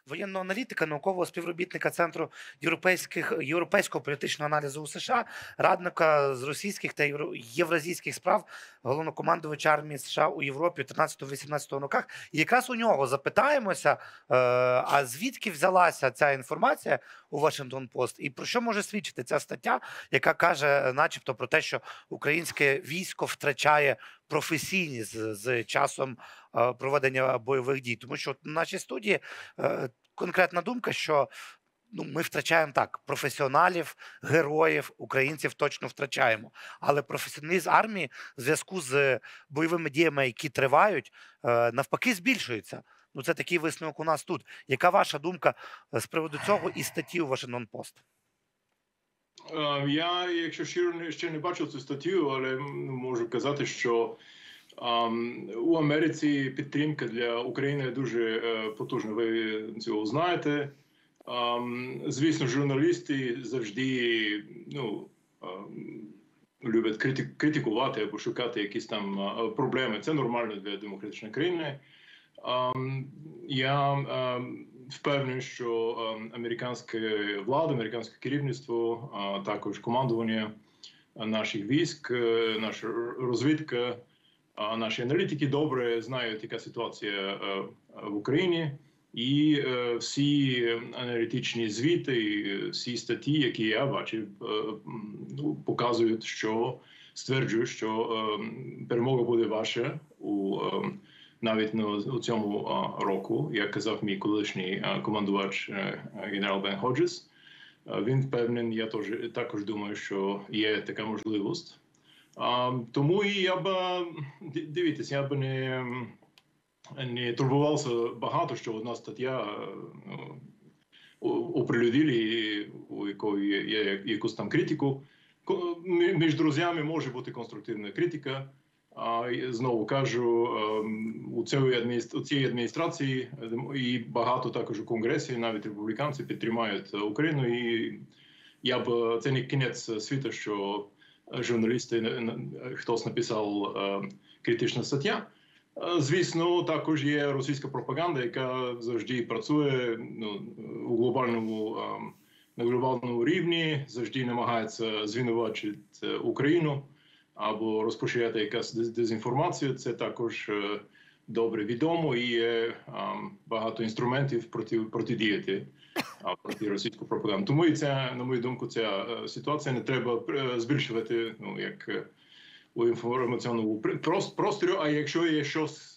воєнного аналітика, наукового співробітника Центру європейського політичного аналізу у США, радника з російських та євразійських справ головнокомандувача армії США у Європі у 13-18 роках. І якраз у нього запитаємося, а звідки взялася ця інформація у Washington Post і про що може свідчити ця стаття, яка каже начебто про те, що українське військо втрачає професійність з часом проведення бойових дій. Тому що в нашій студії конкретна думка, що ми втрачаємо так, професіоналів, героїв, українців точно втрачаємо. Але професіоналізм армії в зв'язку з бойовими діями, які тривають, навпаки збільшується. Ну, це такий висновок у нас тут. Яка ваша думка з приводу цього і статті у Washington Post? Я, якщо щиро, ще не бачив цю статтю, але можу казати, що у Америці підтримка для України дуже потужна. Ви цього знаєте. Звісно, журналісти завжди люблять критикувати або шукати якісь там проблеми. Це нормально для демократичної країни. Я впевнений, що американська влада, американське керівництво, також командування наших військ, наша розвідка, наші аналітики добре знають, яка ситуація в Україні. І всі аналітичні звіти, всі статті, які я бачив, показують, стверджують, що перемога буде ваша навіть у цьому року, як казав мій колишній командувач генерал Бен Ходжес. Він впевнений, я також думаю, що є така можливість. Тому і я б не турбувався багато, що одна стаття оприлюднили, у якої є якусь там критику. Між друзями може бути конструктивна критика. Знову кажу, у цій адміністрації і багато також у Конгресі, навіть республіканці підтримують Україну. І це не кінець світу, що журналісти, хтось написав критичну статтю. Звісно, також є російська пропаганда, яка завжди працює на глобальному рівні, завжди намагається звинувачити Україну або розпоширяти якась дезінформацію. Це також добре відомо і є багато інструментів протидіяти проти російської пропаганди. Тому і на мою думку, ця ситуація не треба збільшувати, як у інформаційному просторі, а якщо є щось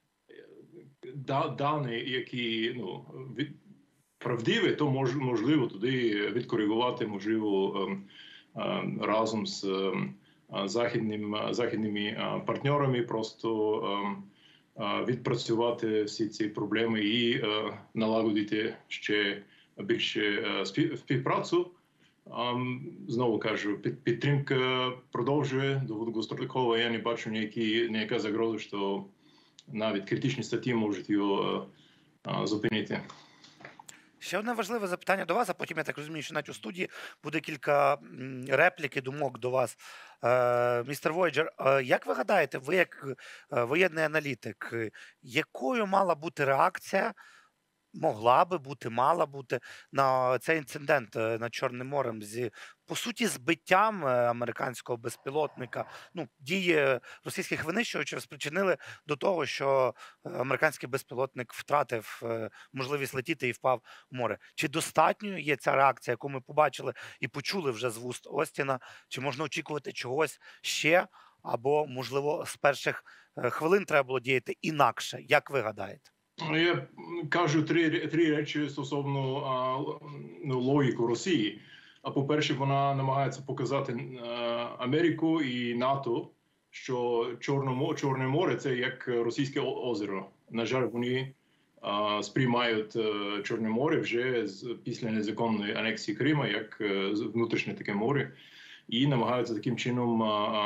дані, які правдиві, то можливо туди відкоригувати, можливо, разом з західними партнерами просто відпрацювати всі ці проблеми і налагодити ще більше співпрацю. Знову кажу, підтримка продовжує довгостроково. Я не бачу ніяка загроза, що навіть критичні статті можуть його зупинити. Ще одне важливе запитання до вас, а потім, я так розумію, що навіть у студії буде кілька реплік і думок до вас. Містер Войджер, як ви гадаєте, ви як воєнний аналітик, якою мала бути реакція, могла би бути, мала бути на цей інцидент над Чорним морем по суті, збиттям американського безпілотника? Дії російських винищувачів спричинили до того, що американський безпілотник втратив можливість летіти і впав в море. Чи достатньою є ця реакція, яку ми побачили і почули вже з вуст Остіна? Чи можна очікувати чогось ще? Або, можливо, з перших хвилин треба було діяти інакше? Як ви гадаєте? Я кажу три речі стосовно логіки Росії. По-перше, вона намагається показати Америку і НАТО, що Чорне море – це як російське озеро. На жаль, вони сприймають Чорне море вже після незаконної анексії Криму, як внутрішнє таке море, і намагаються таким чином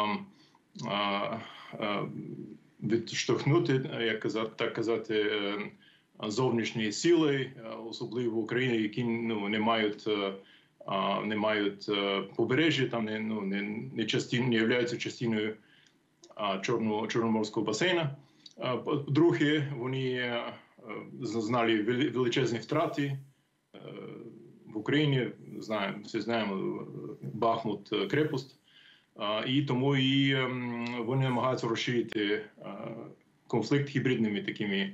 відштовхнути, так казати, зовнішні сили, особливо в Україні, які не мають побережжя, там не являються частиною Чорноморського басейну. По-друге, вони зазнали величезні втрати в Україні. Всі знаємо Бахмут крепость. І тому вони намагаються розширити конфликт гібридними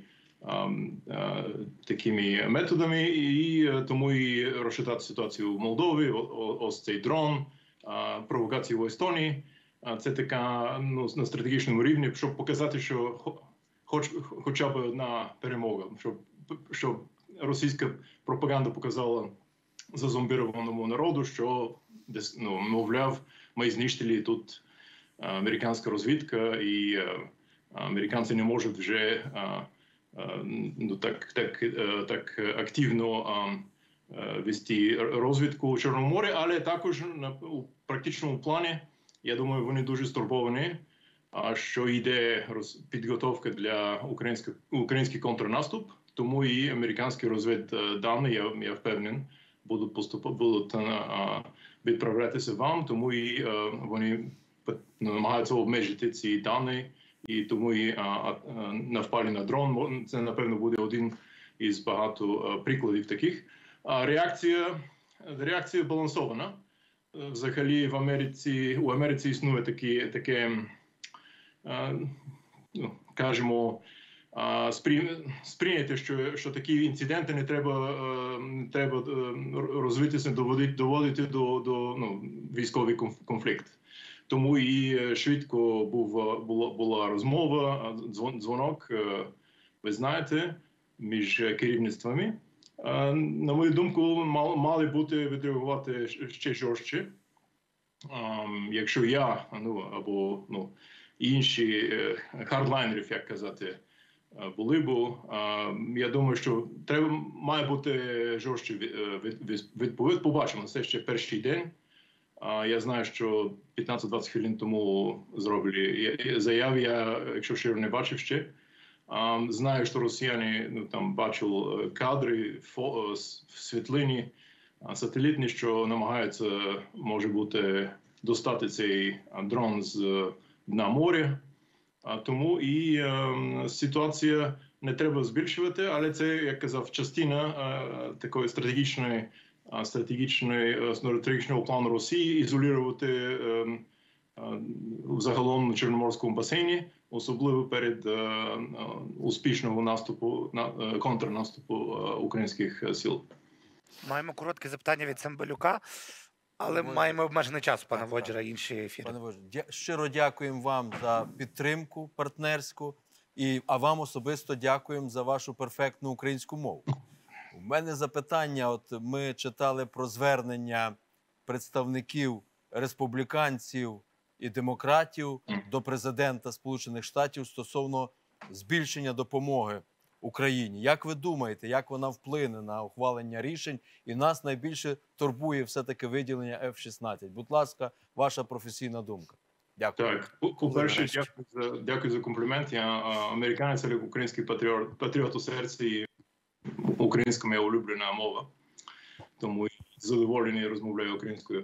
такими методами, і тому і розчитати ситуацію в Молдові, ось цей дрон, провокації в Естонії. Це така на стратегічному рівні, щоб показати, що хоча б одна перемога, щоб російська пропаганда показала зазомбірованому народу, що мовляв, ми знищили тут американська розвідка, і американці не можуть вже так активно вести розвідку у Чорному морі, але також у практичному плані, я думаю, вони дуже стурбовані, що йде підготовка для український контрнаступ, тому і американські розвіддані, я впевнений, будуть відправлятися вам, тому і вони намагаються обмежити ці дані, і тому і навпали на дрон. Це, напевно, буде один із багато прикладів таких. Реакція балансована. Взагалі у Америці існує таке, кажемо, сприйняти, що такі інциденти не треба розвитися, доводити до військовий конфлікт. Тому і швидко була розмова, дзвонок, ви знаєте, між керівництвами. На мою думку, мали бути відреагувати ще жорстче. Якщо я, або інші хардлайнерів, як казати, були б, я думаю, що має бути жорстче відповідь. Побачимо, це ще перший день. Я знаю, що 15-20 хвилин тому зробили заяву, я, якщо щиро, не бачив ще. Знаю, що росіяни там бачили кадри, світлини сателітні, що намагаються, може бути, достати цей дрон з дна моря. Тому і ситуація не треба збільшувати, але це, як казав, частина такої стратегічного плану Росії ізолювати загалом на Чорноморському басейні, особливо перед успішного контрнаступу українських сил. Маємо коротке запитання від Цимбалюка, але маємо обмежений час, пане Воджера, інші ефіри. Пане Воджер, щиро дякуємо вам за підтримку партнерську, а вам особисто дякуємо за вашу перфектну українську мову. У мене запитання, ми читали про звернення представників республіканців і демократів до президента Сполучених Штатів стосовно збільшення допомоги Україні. Як ви думаєте, як вона вплине на ухвалення рішень? І нас найбільше турбує все-таки виділення F-16. Будь ласка, ваша професійна думка. Дякую. Так, по-перше, дякую за комплімент. Я американець, але український патріот у серці, і українська моя улюблена мова. Тому задоволений розмовляю українською.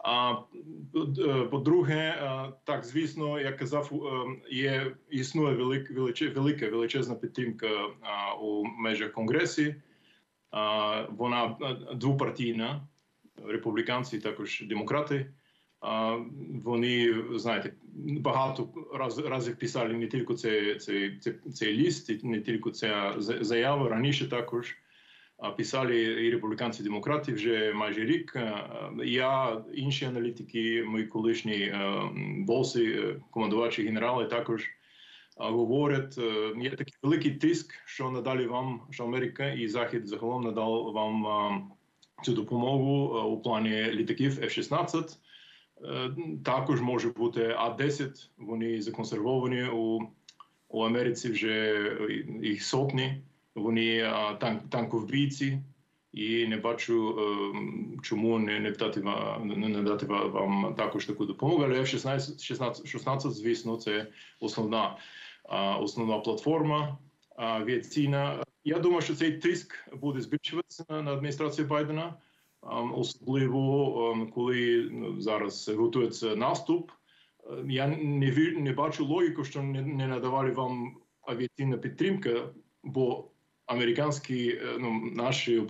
По-друге, так, звісно, як казав, існує величезна підтримка у межах Конгресу. Вона двопартійна, республіканці і також демократи. Вони, знаєте, багато разів писали не тільки цей лист, не тільки ця заява, раніше також писали і республіканці, і демократи вже майже рік. Я, інші аналітики, мої колишні боси, командувачі, генерали також говорять, є такий великий тиск, що надали вам, що Америка і Захід загалом надав вам цю допомогу у плані літаків F-16. Також може бути А-10, вони законсервовані у Америці, вже їх сотні. Вони танковбійці, і не бачу, чому не дати вам також таку допомогу. Але F-16, звісно, це основна платформа авіаційна. Я думаю, що цей тиск буде збільшуватися на адміністрацію Байдена, особливо коли зараз готується наступ. Я не бачу логіку, що не надавали вам авіаційна підтримка, бо американські, наші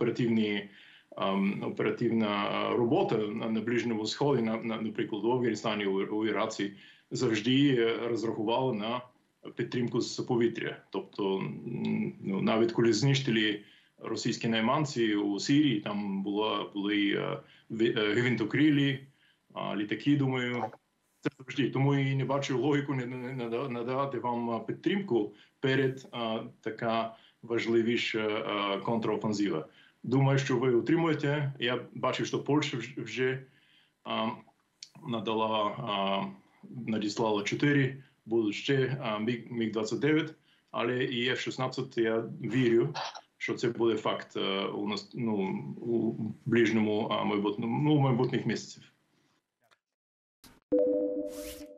оперативна робота на Ближньому Сході, наприклад, в Афганістані, у Іраці, завжди розрахувала на підтримку з повітря. Тобто, навіть коли знищили російські найманці у Сирії, там були гвинтокрилі, літаки, думаю. Це завжди. Тому і не бачу логіку надавати вам підтримку перед така важливіша контрофензива. Думаю, що ви утримуєте. Я бачив, що Польща вже надіслала 4, будуть ще МіГ-29, але і F-16, я вірю, що це буде факт у нас, у ближньому майбутніх місяців.